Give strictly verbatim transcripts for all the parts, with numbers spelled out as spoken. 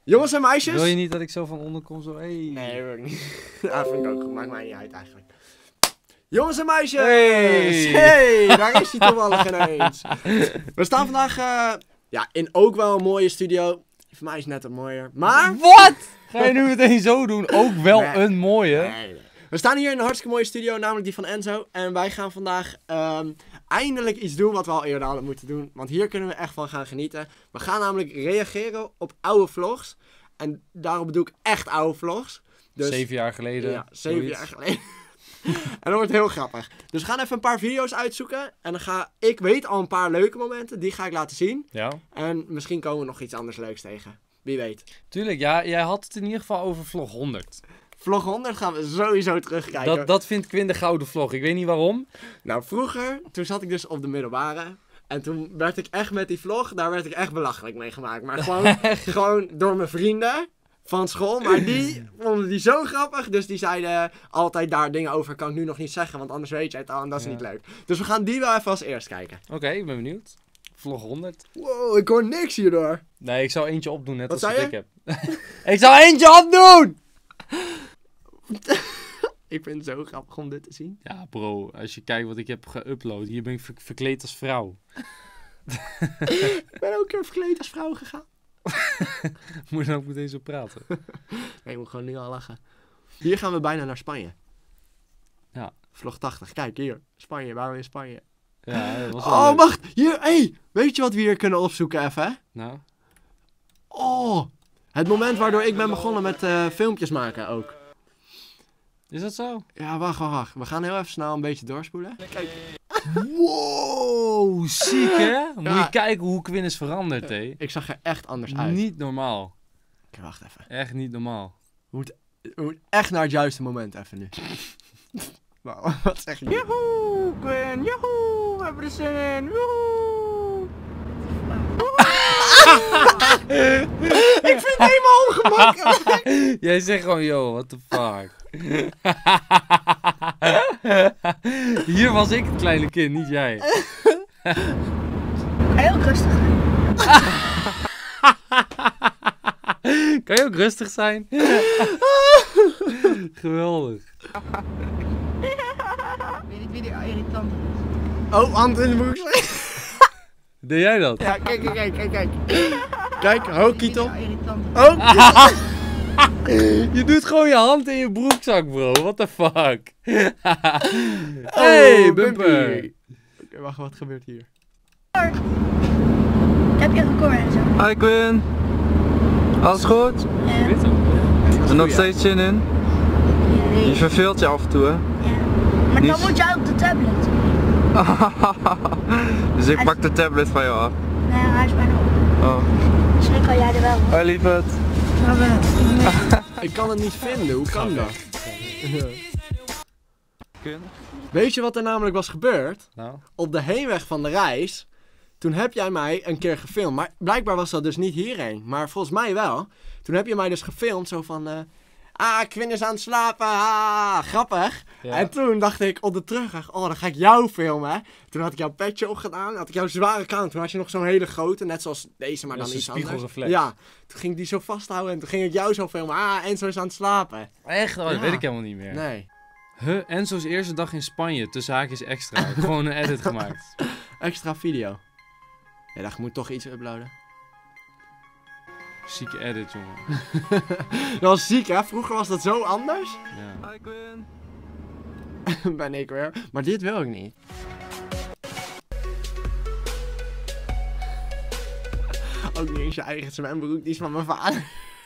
Jongens en meisjes. Wil je niet dat ik zo van onder kom? Zo, hey. Nee, dat wil ik niet. Dat vind ik ook goed. Maakt mij niet uit eigenlijk. Jongens en meisjes. Hey. Hey, daar is hij toevallig ineens. We staan vandaag uh, ja, in ook wel een mooie studio. Voor mij is het net een mooier. Maar... Wat? Ga je nu meteen zo doen? Ook wel Nee. een mooie. Nee, nee. We staan hier in een hartstikke mooie studio, namelijk die van Enzo. En wij gaan vandaag um, eindelijk iets doen wat we al eerder hadden moeten doen. Want hier kunnen we echt van gaan genieten. We gaan namelijk reageren op oude vlogs. En daarom bedoel ik echt oude vlogs. Dus, zeven jaar geleden. Ja, zeven zoiets. jaar geleden. En dat wordt heel grappig. Dus we gaan even een paar video's uitzoeken. En dan ga ik weet al een paar leuke momenten. Die ga ik laten zien. Ja. En misschien komen we nog iets anders leuks tegen. Wie weet. Tuurlijk, ja, jij had het in ieder geval over vlog honderd. Vlog honderd gaan we sowieso terugkijken. Dat, dat vindt Quinn de gouden vlog. Ik weet niet waarom. Nou, vroeger, toen zat ik dus op de middelbare. En toen werd ik echt met die vlog, daar werd ik echt belachelijk mee gemaakt. Maar gewoon, gewoon door mijn vrienden van school. Maar die vonden die zo grappig. Dus die zeiden altijd daar dingen over. Kan ik nu nog niet zeggen, want anders weet je het al. En dat is Ja. niet leuk. Dus we gaan die wel even als eerst kijken. Oké, okay, ik ben benieuwd. Vlog honderd. Wow, ik hoor niks hierdoor. Nee, ik zou eentje opdoen, net Wat als zei ik heb. Ik zou eentje opdoen! Ik vind het zo grappig om dit te zien. Ja, bro, als je kijkt wat ik heb geüpload. Hier ben ik ver- verkleed als vrouw. Ik ben ook een keer verkleed als vrouw gegaan. Moet je nou ook meteen zo praten? Nee, ik moet gewoon nu al lachen. Hier gaan we bijna naar Spanje. Ja. Vlog tachtig. Kijk, hier. Spanje, waar we in Spanje. Ja, dat was wel Oh, leuk. wacht. Hier, hey. Weet je wat we hier kunnen opzoeken even, hè? Nou, Oh. Het moment waardoor ik ben begonnen met uh, filmpjes maken ook. is dat zo? Ja, wacht, wacht, wacht. We gaan heel even snel een beetje doorspoelen. Kijk. Wow, ziek hè? Moet Ja. je kijken hoe Quinn is veranderd, hé. Ik zag er echt anders uit. Niet normaal. Oké, wacht even. Echt niet normaal. We moeten, we moeten echt naar het juiste moment even nu. Nou, wat zeg je? Joehoe, Quinn. Joehoe, we hebben er zin in. Joehoe. Ik vind het helemaal ongemakkelijk. Jij zegt gewoon, yo, what the fuck. Hier was ik het kleine kind, niet jij. Heel rustig. Kan je ook rustig zijn? Geweldig. Weet ik wie die irritant is? Oh, hand in de broek. Deed jij dat? Ja, kijk, kijk, kijk, kijk, kijk. Kijk, ho, Kietel. Wie die irritant is? Oh, Je doet gewoon je hand in je broekzak, bro. What the fuck? Hey, Oh, bumper. Bumpy. Oké, wacht, wat gebeurt hier? Heb je een record en zo? Hi Quinn, alles goed? Ja. Weet ook. Er is nog steeds zin in? Je Nee. verveelt je af en toe hè? Ja. Maar dan Niet- moet jij op de tablet. Dus ik pak de tablet van jou af. Nee, hij is bijna op. Oh. Misschien kan jij er wel. Hoi lieverd. Maar we... Ik kan het niet vinden, hoe kan dat? Quinn? Weet je wat er namelijk was gebeurd? Nou, Op de heenweg van de reis, toen heb jij mij een keer gefilmd. Maar blijkbaar was dat dus niet hierheen, maar volgens mij wel. Toen heb je mij dus gefilmd, zo van... eh, ah, Quinn is aan het slapen, ah, grappig. ja. En toen dacht ik op de terugweg, oh, dan ga ik jou filmen. Toen had ik jouw petje opgedaan, had ik jouw zware kraan. Toen had je nog zo'n hele grote, net zoals deze, maar Dat dan is iets een anders. spiegelreflex. Ja, toen ging ik die zo vasthouden en toen ging ik jou zo filmen. Ah, Enzo is aan het slapen. Echt? Oh, dat Ja. weet ik helemaal niet meer. Nee, Huh, Enzo's eerste dag in Spanje, tussen haakjes extra. Ik heb gewoon een edit gemaakt. extra video. Ja, dan moet ik toch iets uploaden. Zieke edit, jongen. Dat was ziek, hè? Vroeger was dat zo anders. Ja. Hi Quinn. Ben ik weer. Maar dit wil ik niet. Ook niet eens je eigen zwembroek, die is van mijn vader.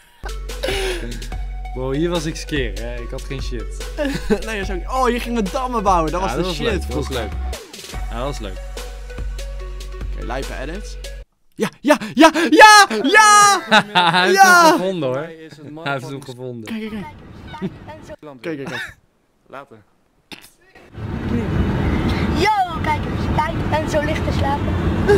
Wow, hier was ik skeer, hè. Ik had geen shit. Nee, dat is ook niet. Oh, je ging met dammen bouwen. Dat was Ja, de dat was shit. leuk, dat was vroeger. leuk. Ja, dat was leuk. Oké, lijpe edits. Ja, ja, ja, ja, ja! Hij heeft Ja! hem gevonden, hoor. Mij is het Hij heeft hem gevonden. Kijk, kijk, kijk. Kijk, kijk, kijk. Later. Yo, kijk eens. Kijk, en zo ligt te slapen.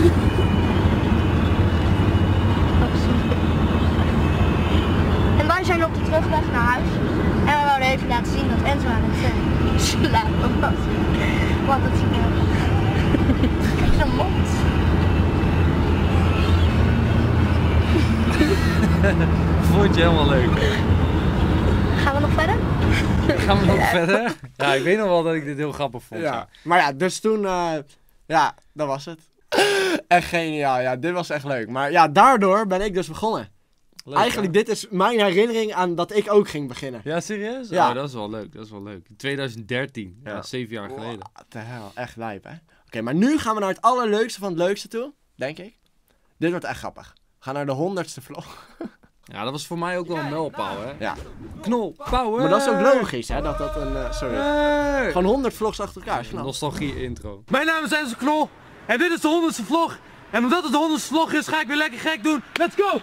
En wij zijn op de terugweg naar huis. En we wouden even laten zien dat Enzo aan het uh, slapen was. Want dat zie ik. Kijk zijn mond. Vond je helemaal leuk. Gaan we nog verder? Gaan we nog verder? Ja, ik weet nog wel dat ik dit heel grappig vond. Ja. Ja. Maar ja, dus toen, uh, ja, dat was het. Echt geniaal, ja, dit was echt leuk. Maar ja, daardoor ben ik dus begonnen. Leuk, Eigenlijk, hè? dit is mijn herinnering aan dat ik ook ging beginnen. Ja, serieus? Ja. Oh, dat is wel leuk, dat is wel leuk. twintig dertien, ja, Ja. zeven jaar geleden. What the hell, echt lijp, hè? Oké, maar nu gaan we naar het allerleukste van het leukste toe, denk ik. Dit wordt echt grappig. We gaan naar de honderdste vlog. Ja, dat was voor mij ook wel een mijlpaal, hè? Ja. Knol, power! Maar dat is ook logisch, hè, dat dat een, uh, sorry. Hey. Gewoon honderd vlogs achter elkaar, snap. Nostalgie intro. Mijn naam is Enzo Knol en dit is de honderdste vlog. En omdat het de honderdste vlog is, ga ik weer lekker gek doen. Let's go!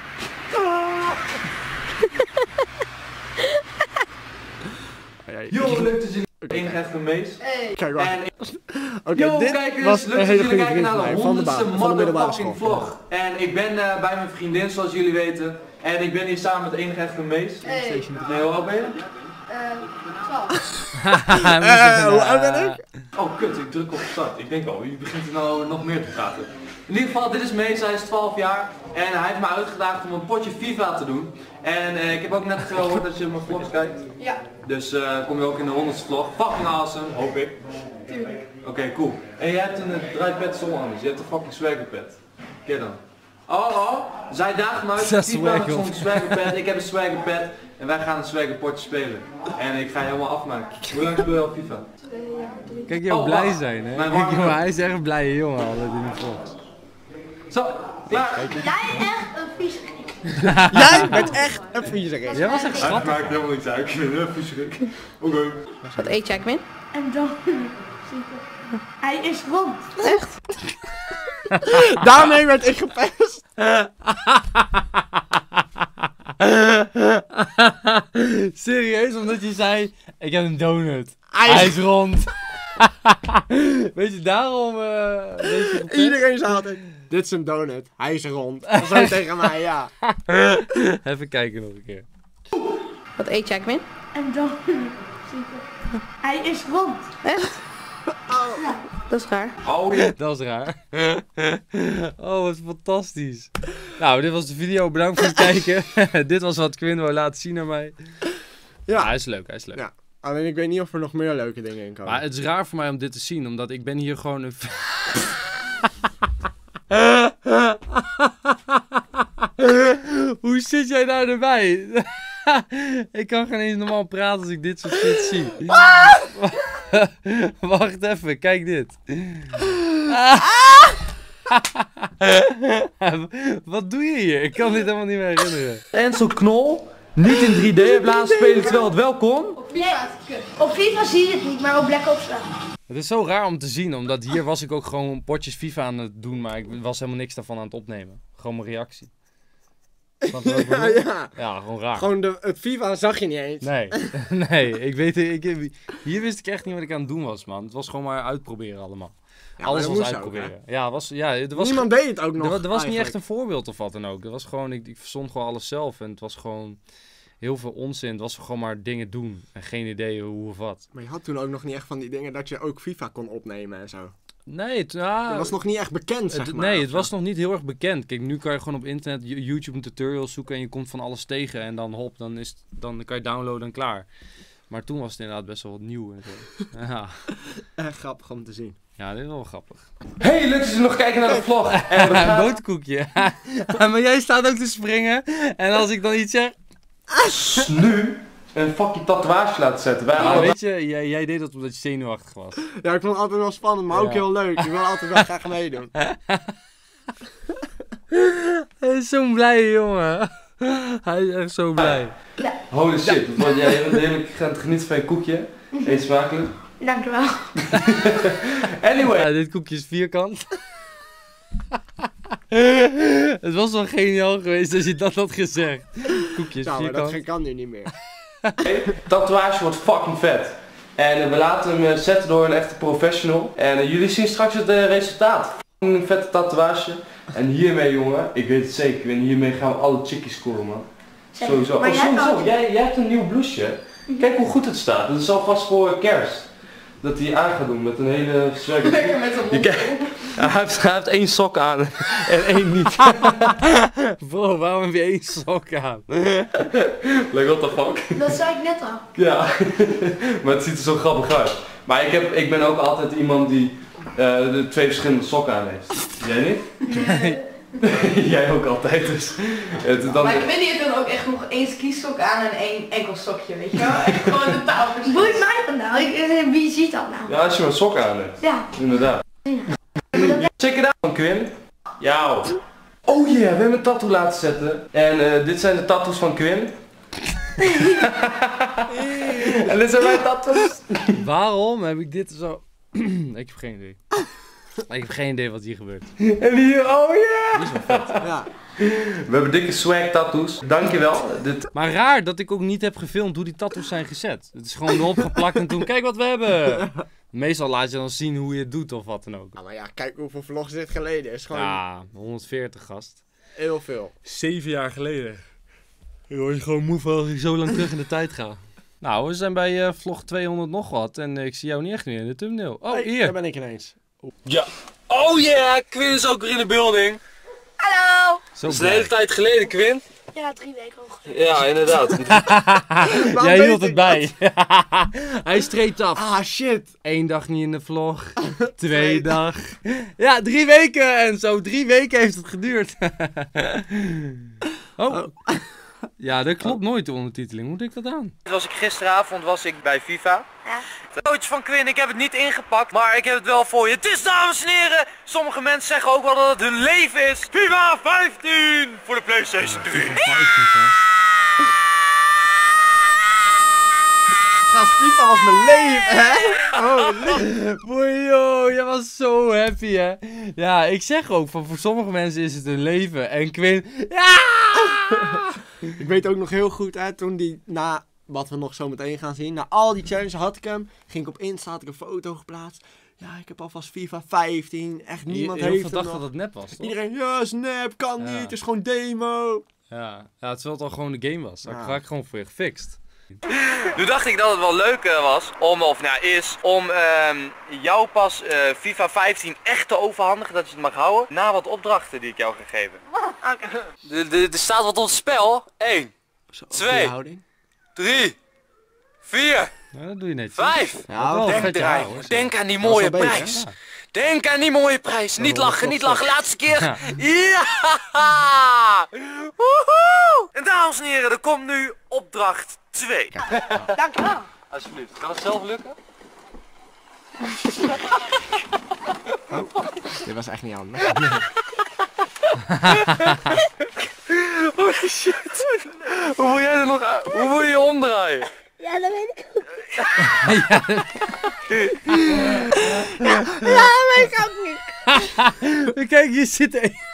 Yo, leuk te zien. Enige echte Mees. Kijk maar. En Oké, yo, dit kijkers, was leuk een dat hele jullie goede kijken vriend naar van de mij, van de honderdste baan, van de middelbare motherfucking school. vlog. En ik ben uh, bij mijn vriendin, zoals jullie weten. En ik ben hier samen met enige echte Mees. Hey. Nee, hoe oud ben je? Eh, hoe oud ben ik? Oh kut, ik druk op start. Ik denk al, je begint er nou nog meer te praten. In ieder geval, dit is Mees, hij is twaalf jaar. En hij heeft me uitgedaagd om een potje FIFA te doen. En uh, ik heb ook net gehoord dat je mijn vlogs kijkt. Ja. Dus uh, kom je ook in de honderdste vlog. Fucking awesome, hoop ik. Tuurlijk. Oké, okay, cool. En jij hebt een uh, draaipad zonder anders. Je hebt een fucking swaggerpad. Kijk dan. Oh, oh. Zij daagt me uit. Dat is FIFA met swagger. zo'n swaggerpad. Ik heb een swaggerpad. En wij gaan een swaggerpotje spelen. En ik ga je helemaal afmaken. Hoe lang speel je al FIFA? Kijk jou Oh, blij wacht. zijn, hè? Mijn Kijk, warm- jongen, hij is echt een blije jongen altijd in de vlogs. Zo, klaar. Jij echt een vieze gek. Jij bent echt een viezerik. Jij was echt Dat schattig. maakt helemaal niks uit. Ik vind het viezerik. Oké. Wat eet jij, Quinn? En dan zie ik het. Hij is rond. Daarmee werd ik gepest. Serieus, omdat je zei, ik heb een donut. Hij is- Hij is rond. Weet je, daarom uh, weet je gepest? Iedereen zei altijd, dit is een donut. Hij is rond. Zo tegen mij, ja. Even kijken nog een keer. Wat eet jij, Quinn? En dan zie ik het. Hij is rond. Echt? Ja, dat is raar. Oh ja. Dat is raar. Oh, wat fantastisch. Nou, dit was de video. Bedankt voor het kijken. Dit was wat Quinn wou laten zien aan mij. Ja, hij is leuk, hij is leuk. Ja. Alleen ik weet niet of er nog meer leuke dingen in komen. Maar het is raar voor mij om dit te zien, omdat ik ben hier gewoon een... Hoe zit jij daar erbij? Ik kan geen eens normaal praten als ik dit soort shit zie. Wacht even, kijk dit. Wat doe je hier? Ik kan dit helemaal niet meer herinneren. Enzo Knol, niet in drie D heeft laten spelen terwijl het wel kon. Nee, op FIFA zie je het niet, maar op Black Ops wel. Het is zo raar om te zien, omdat hier was ik ook gewoon potjes FIFA aan het doen, maar ik was helemaal niks daarvan aan het opnemen. Gewoon mijn reactie. Snap je wat ik ja, bedoel? ja. Ja, gewoon raar. Gewoon de, het FIFA zag je niet eens. Nee, nee, ik weet ik, hier wist ik echt niet wat ik aan het doen was, man. Het was gewoon maar uitproberen allemaal. Ja, Alles maar dat was moest ook, uitproberen. ja, het was, ja, het was, Niemand deed het ook nog. er, wa- er was niet echt eigenlijk. een voorbeeld of wat dan ook. Er was gewoon, ik, ik verzond gewoon alles zelf en het was gewoon heel veel onzin. Het was gewoon maar dingen doen en geen idee hoe of wat. Maar je had toen ook nog niet echt van die dingen dat je ook FIFA kon opnemen en zo. Nee, het, ja, Dat was nog niet echt bekend, zeg Het- maar. nee, of het zo. was nog niet heel erg bekend. Kijk, nu kan je gewoon op internet Yo- YouTube tutorials zoeken en je komt van alles tegen. En dan hop, dan, is, het- dan kan je downloaden en klaar. Maar toen was het inderdaad best wel wat nieuw en zo. Ja, Echt grappig om te zien. ja, dit is wel grappig. Hey, leuk dat jullie nog kijken naar de vlog. En we Een gaan... bootkoekje. Maar jij staat ook te springen. En als ik dan iets zeg... nu een fucking tatoeage laten zetten. Wij Maar allebei. weet je, jij, jij deed dat omdat je zenuwachtig was. Ja, ik vond het altijd wel spannend, maar ook Ja. heel leuk. Ik wil altijd wel graag meedoen. Hij is zo'n blije jongen. Hij is echt zo blij. Holy shit, want jij bent heerlijk aan het genieten van je koekje. Eet smakelijk. Dankjewel. Anyway. Ja, dit koekje is vierkant. Het was wel geniaal geweest als je dat had gezegd. Koekje is Nou, maar dat vierkant. kan nu niet meer. Tatoeage wordt fucking vet. En uh, we laten hem uh, zetten door een echte professional. En uh, jullie zien straks het uh, resultaat. Een vette tatoeage. En hiermee, jongen, ik weet het zeker. En hiermee gaan we alle chickies scoren, man. Zeg, Sowieso. maar Oh, jij sowieso. kan- Jij, jij hebt een nieuw blouseje. Kijk hoe goed het staat. Dat is alvast voor kerst. Dat hij aan gaat doen met een hele swagger. Lekker met zo'n Je, mond. kijkt- hij, heeft, hij heeft één sok aan en één niet. Bro, waarom heb je één sok aan? Like, what the fuck? Dat zei ik net al. Ja, maar het ziet er zo grappig uit. Maar ik, heb, ik ben ook altijd iemand die uh, de twee verschillende sokken aan heeft. Jij niet? Nee. Jij ook altijd, dus. Het, dan... Maar ik weet niet, je dan ook echt nog één skistok aan en één enkel stokje, weet je wel? Echt gewoon de taal. Boeit mij dan nou? Ik, wie ziet dat nou? Ja, als je maar sokken aan hebt. Ja. Inderdaad. Check it out, Quinn. Ja. Oh yeah, we hebben een tattoo laten zetten. En uh, dit zijn de tattoos van Quinn. En dit zijn mijn tattoos. Waarom heb ik dit zo... ik heb geen idee. Ik heb geen idee wat hier gebeurt. En hier, oh yeah! Die is wel vet. Ja. We hebben dikke swag tattoos. Dankjewel. Dit... Maar raar dat ik ook niet heb gefilmd hoe die tattoos zijn gezet. Het is gewoon erop geplakt en toen, kijk wat we hebben. Meestal laat je dan zien hoe je het doet of wat dan ook. Ja, maar ja, kijk hoeveel vlogs dit geleden is. Gewoon Ja, honderdveertig gast. heel veel. Zeven jaar geleden. Ik word je gewoon moe van als ik zo lang terug in de tijd ga. Nou, we zijn bij uh, vlog tweehonderd nog wat en uh, ik zie jou niet echt meer in de thumbnail. Oh, Hey, hier. daar ben ik ineens. Ja. Oh yeah, Quinn is ook weer in de building. Hallo! Zo Dat is de hele tijd geleden, Quinn. Ja, drie weken ongeveer. Ja, inderdaad. Jij weet hield het ik bij. Hij streept af. Ah shit. Eén dag niet in de vlog. Twee dag. Ja, drie weken. En zo drie weken heeft het geduurd. Oh. Ja, dat klopt nooit de ondertiteling. Hoe doe ik dat aan? Was ik gisteravond was ik bij FIFA. Ja. Fotootje van Quinn, ik heb het niet ingepakt, maar ik heb het wel voor je. Het is, dames en heren, sommige mensen zeggen ook wel dat het hun leven is. FIFA vijftien voor de PlayStation drie. Gast, FIFA was mijn leven, hè? Oh, Boeio, jij was zo happy, hè? Ja, ik zeg ook, van voor sommige mensen is het hun leven. En Quinn, ja! ik weet ook nog heel goed, hè, toen die, na wat we nog zo meteen gaan zien, na al die challenges had ik hem, ging ik op Insta, had ik een foto geplaatst. Ja, ik heb alvast FIFA vijftien, echt niemand Heel heeft veel hem dachten nog. dat het nep was, toch? Iedereen, ja, snap, kan Ja. niet, het is gewoon demo. Ja, ja, terwijl het al gewoon de game was. Dat Ja. ga ik gewoon voor je gefixt. Nu dacht ik dat het wel leuk uh, was, om, of nou is, om ehm, jou pas uh, FIFA vijftien echt te overhandigen, dat je het mag houden, na wat opdrachten die ik jou ga geven. Er, er, er staat wat op het spel. één, Zo, Twee. goede houding. drie, vier, Ja, dat doe je netjes. vijf. Ja, wel Denk vet eraan, jou, hoor. denk aan die Dat is mooie wel beter, prijs. Ja. Denk aan die mooie prijs. Niet dat lachen, is niet toch lachen. Laatste keer. Ja. Ja! Woehoe! En dames en heren, er komt nu opdracht twee. Dankjewel. Alsjeblieft, kan het zelf lukken? Dit was echt niet handig. Holy shit. Hoe wil jij er nog uit? Hoe wil je je omdraaien? Ja, dat weet ik ook. Ja, Dat weet ik ook niet. kijk, je zit...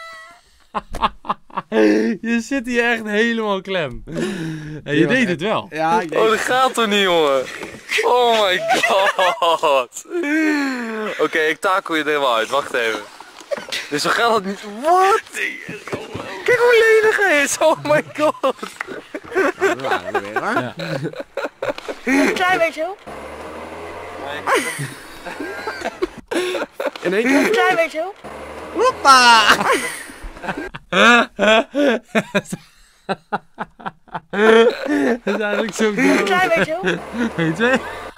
je zit hier echt helemaal klem. En je Ja, deed maar- het wel. Ja, ik Oh, denk... dat gaat toch niet, jongen? Oh my god. Oké, okay, ik takel je er helemaal uit. Wacht even. Dus zo gaat het niet. Wat? Kijk hoe lenig hij is. Oh my god. We waren er weer, hoor. Ja. Een klein beetje op. In één keer. Een klein beetje op. Hoppa! Dat is eigenlijk zo Een dom. klein beetje op. Weet je?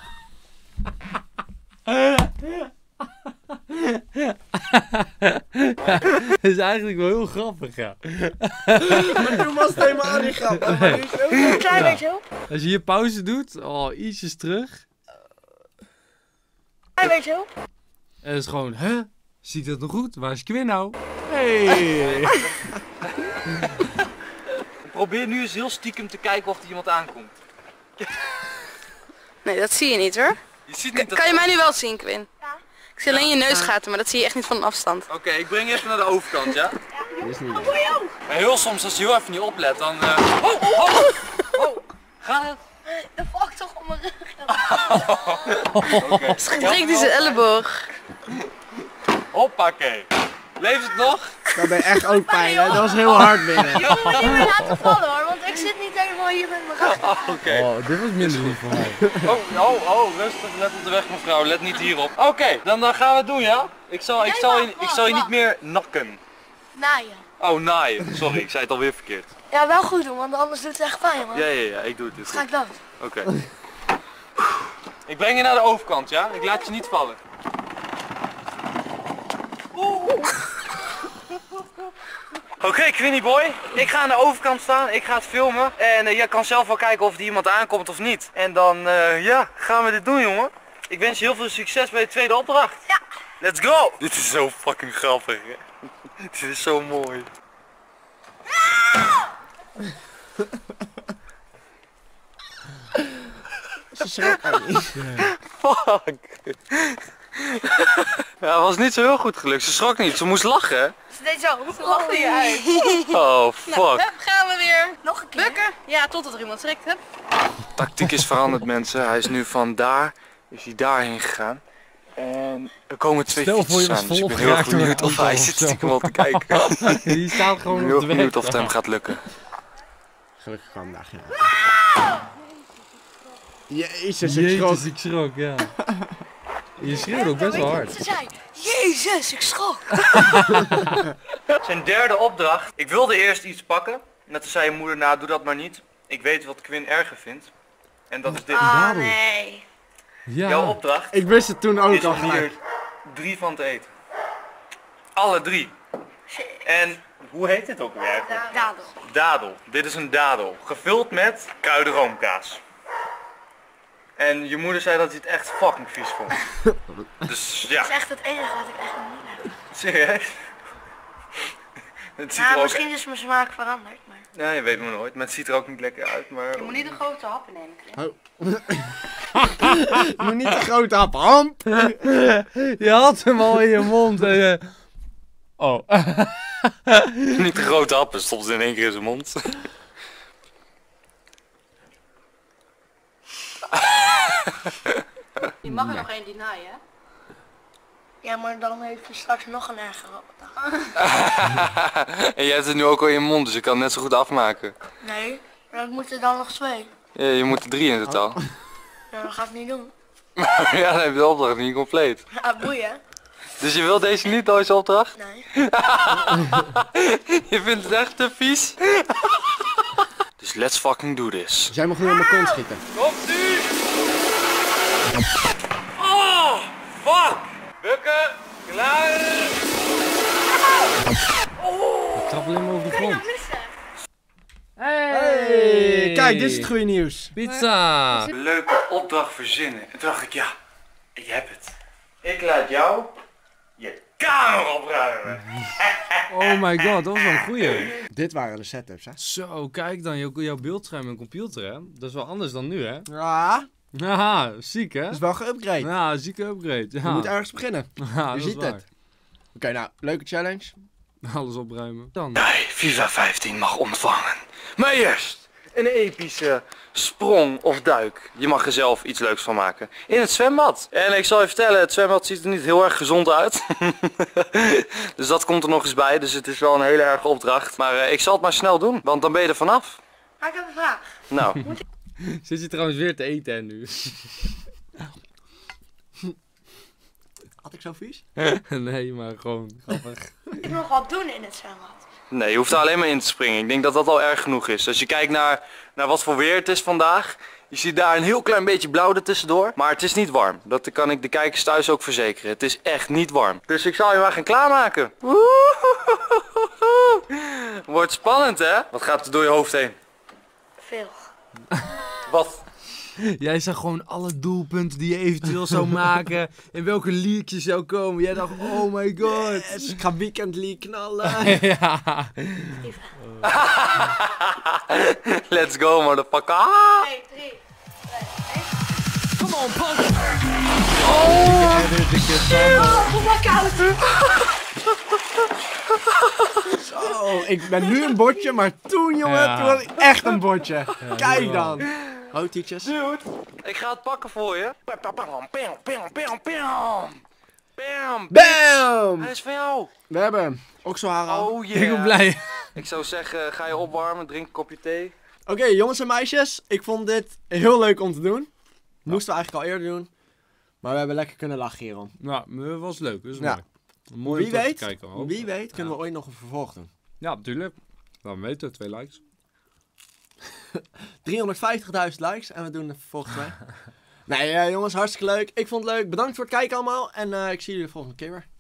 Dat is eigenlijk wel heel grappig, ja. Maar toen was het helemaal niet grappig. Maar nu is het heel Een klein beetje op. Als je hier pauze doet, oh, ietsjes terug. Een klein beetje op. En het is gewoon, hè? Ziet dat nog goed? Waar is Quinn nou? Hey. Probeer nu eens heel stiekem te kijken of er iemand aankomt. Nee, dat zie je niet hoor. Je ziet niet dat... Kan je mij nu wel zien, Quinn? Ja. Ik zie alleen je neusgaten, maar dat zie je echt niet van een afstand. Oké, okay, ik breng je even naar de overkant, ja? Dit is niet. Voor jou. Maar heel soms als je heel even niet oplet, dan... Uh... Oh, oh, oh. Gaat het? Dat valt toch om mijn rug. Oké. Breekt hij zijn elleboog. Hoppakee. Leeft het nog? Dat ben je echt ook pijn, hè? Dat was heel hard binnen. Je moet me niet meer laten vallen hoor, want ik ik zit niet helemaal hier met mijn rug. Oh, oké. Oh, dit was minder lief voor mij. Oh, oh, oh, rustig. Let op de weg, mevrouw. Let niet hierop. Oké, dan, dan gaan we het doen, ja? Ik zal, ik Nee, zal, je, wacht, ik wacht, zal je niet wacht. meer nakken. Naaien. Oh, naaien. Sorry, ik zei het alweer verkeerd. Ja, wel goed doen, want anders doet het echt pijn, man. Ja, ja, ja, ik doe het. Dan Dit ga goed. ik dood. Oké. Ik breng je naar de overkant, ja? Ik laat je niet vallen. Oké, okay, Quinny boy. Ik ga aan de overkant staan. Ik ga het filmen. En uh, jij kan zelf wel kijken of er iemand aankomt of niet. En dan, uh, ja, gaan we dit doen, jongen. Ik wens je heel veel succes bij de tweede opdracht. Ja. Let's go! Dit is zo fucking grappig, hè? Dit is zo mooi. Ze schrok ook niet. Fuck. Ja, het was niet zo heel goed gelukt. Ze schrok niet. Ze moest lachen, hè? Ze deed zo. Ze lachte je uit. Oh, fuck. Nou, hup, gaan we weer. Nog een keer. Bukken. Ja, totdat er iemand schrikt. Hup. Tactiek is veranderd, mensen. Hij is nu van daar, is hij daarheen gegaan. En er komen twee Stel voor je fietsers was aan. Dus ik volop ben heel erg geraakt door benieuwd een of hij auto zit of zo. stiekem wel te kijken. Die staat Ik gewoon ben op heel de benieuwd weg. of het hem gaat lukken. Gelukkig kwam dag, ja. Jezus, ik schrok. Jezus, ik schrok, ja. Je schreeuwde ook best wel hard. Ze zei, Jezus, ik schrok. Zijn derde opdracht. Ik wilde eerst iets pakken. Net als zei je moeder, nou doe dat maar niet. Ik weet wat Quinn erger vindt. En dat is dit. Ah, nee. Jouw Ja. opdracht Ik wist het toen ook is al om hier gelijk. drie van te eten. Alle drie. En hoe heet dit ook weer eigenlijk? Dadel. Dadel. Dit is een dadel. Gevuld met kruidenroomkaas. En je moeder zei dat hij het echt fucking vies vond. Dus ja, Dat is echt het enige wat ik echt niet heb. serieus. Het ziet er Ja, ook... misschien is mijn smaak veranderd, maar... Ja, je weet maar nooit. Maar het ziet er ook niet lekker uit, maar... Je moet niet een grote happen nemen, Chris. Je moet niet te groot happen, Hamp. Je had hem al in je mond. En je... Oh. Niet de grote happen, stopt het in één keer in zijn mond. Je mag er nog één die naaien, hè? Ja, maar dan heeft hij straks nog een ergere opdracht. En jij hebt het nu ook al in je mond, dus je kan het net zo goed afmaken. Nee, maar dan moeten er dan nog twee. Ja, je moet er drie in totaal. Ja, dat gaat niet doen. Ja, dan heb je de opdracht niet compleet. Ja, boeien. Dus je wil deze niet, deze opdracht? Nee. Je vindt het echt te vies? Dus let's fucking do this. Jij mag nu in mijn kont schieten. Komt u! Oh, fuck! Bukken, klaar! Ik trap alleen maar over de Kan je grond. nou missen? Hey, kijk, dit is het goede nieuws. Pizza! Leuke opdracht verzinnen. En toen dacht ik, ja, ik heb het. Ik laat jou je kamer opruimen. Oh my god, dat was wel een goeie. Dit waren de setups, hè? Zo, kijk dan, jouw, jouw beeldscherm en computer, hè? Dat is wel anders dan nu, hè? Ja, Haha, ziek, hè? dat is wel geüpgrade. Ja, zieke upgrade. Ja. Je moet ergens beginnen. Ja, Je dat is ziet waar. het. Oké, nou, leuke challenge. Alles opruimen. Dan. Jij FIFA vijftien mag ontvangen. Maar eerst een epische sprong of duik. Je mag er zelf iets leuks van maken. In het zwembad. En ik zal je vertellen, het zwembad ziet er niet heel erg gezond uit. Dus dat komt er nog eens bij. Dus het is wel een hele erge opdracht. Maar uh, ik zal het maar snel doen. Want dan ben je er vanaf. Maar ik heb een vraag. Nou, Zit je trouwens weer te eten hè, nu? Had ik zo vies? Nee, maar gewoon grappig. Ik moet nog wat doen in het zwembad. nee, je hoeft er alleen maar in te springen. Ik denk dat dat al erg genoeg is. Als je kijkt naar, naar wat voor weer het is vandaag. Je ziet daar een heel klein beetje blauw ertussendoor. Maar het is niet warm. Dat kan ik de kijkers thuis ook verzekeren. Het is echt niet warm. Dus ik zal je maar gaan klaarmaken. Wordt spannend, hè? Wat gaat er door je hoofd heen? Veel. Wat? Jij zag gewoon alle doelpunten die je eventueel zou maken. In welke league je zou komen. Jij dacht, oh my god. Yes, ik ga Weekend League knallen. Ja. Let's go, motherfucker. twee, drie. Come on, punk. Oh, wat koud. Zo, ik ben nu een botje, maar toen, jongen, Ja. toen was ik echt een botje. Ja, Kijk nu wel. dan. Oh, teachers. Dude, ik ga het pakken voor je. Bam, bam, bam, bam, bam, bam. Bam. Bam! Hij is van jou. We hebben hem. Okselharen. Oh yeah. Ik ben blij. Ik zou zeggen, ga je opwarmen, drink een kopje thee. Oké, jongens en meisjes. Ik vond dit heel leuk om te doen. Moesten we eigenlijk al eerder doen. Maar we hebben lekker kunnen lachen hierom. Nou, dat was leuk. Dat is Ja. mooi. Mooi Wie om terug weet, te kijken. hoor. wie weet kunnen Ja. we ooit nog een vervolg doen. Ja, natuurlijk. Laat me weten, twee likes. driehonderdvijftigduizend likes en we doen de vervolg twee. Nee, eh, jongens, hartstikke leuk. Ik vond het leuk. Bedankt voor het kijken allemaal. En eh, ik zie jullie de volgende keer weer.